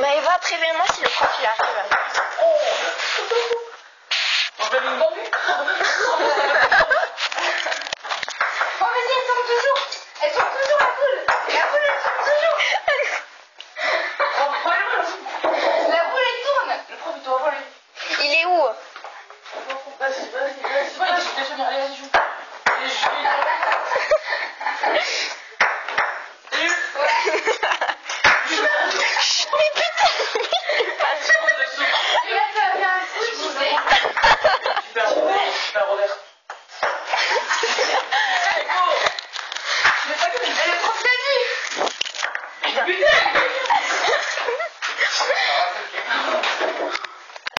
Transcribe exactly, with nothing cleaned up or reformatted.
Maëva, préviens-moi si le prof il arrive. Oh. On fait une bombe. Oh vas-y, elle tombe toujours. Elle tombe toujours la poule. La poule elle tombe toujours. La poule elle tourne. Le prof il doit voler. Il est où? Vas-y, vas-y, vas-y, vas-y, vas-y, allez, vas-y, joue. Allez, joue.